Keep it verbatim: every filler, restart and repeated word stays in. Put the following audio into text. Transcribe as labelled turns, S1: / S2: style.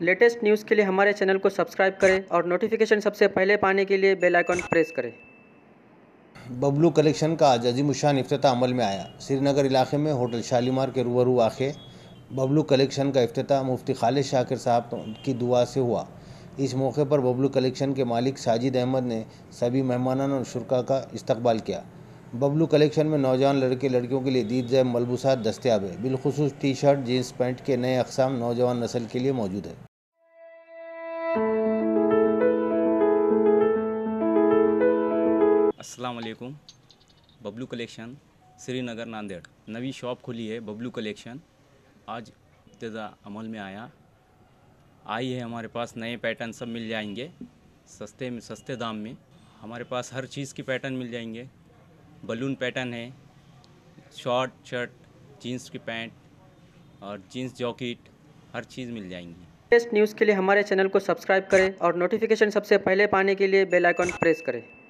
S1: Latest news के लिए हमारे चैनल को सब्सक्राइब करें और नोटिफिकेशन सबसे पहले पाने के लिए बेल आइकन प्रेस करें।
S2: बबलू कलेक्शन का आज अजीमुशान इफ्तिताह अमल में आया। श्रीनगर इलाके में होटल शालीमार के रूबरू वाक़े बबलू कलेक्शन का इफ्तिताह मुफ्ती खालिद शाकिर साहब की दुआ से हुआ। इस मौके पर बबलू कलेक्शन के मालिक साजिद अहमद ने सभी मेहमानान और शुरा का इस्तकबाल किया। बबलू कलेक्शन में नौजवान लड़के लड़कियों के लिए दीद ज़ैब मलबूसात दस्तयाब है। बिलखुसूस टी शर्ट जीन्स पैंट के नए अक़साम नौजवान नस्ल के लिए मौजूद है।
S3: अस्सलाम वालेकुम। बबलू कलेक्शन श्रीनगर नांदेड़ नवी शॉप खुली है। बबलू कलेक्शन आज इब्तिदा अमल में आया आई है। हमारे पास नए पैटर्न सब मिल जाएंगे सस्ते में सस्ते दाम में। हमारे पास हर चीज़ की पैटर्न मिल जाएंगे। बलून पैटर्न है, शॉर्ट शर्ट, जीन्स की पैंट और जीन्स जॉकेट, हर चीज़ मिल जाएंगी।
S1: लेटेस्ट न्यूज़ के लिए हमारे चैनल को सब्सक्राइब करें और नोटिफिकेशन सबसे पहले पाने के लिए बेल आइकन प्रेस करें।